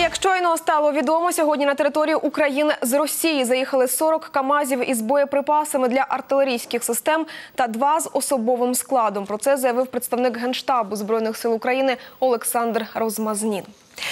Як щойно стало відомо, сьогодні на територію України з Росії заїхали 40 КАМАЗів із боєприпасами для артилерійських систем та 2 з особовим складом. Про це заявив представник Генштабу Збройних сил України Олександр Розмазнін.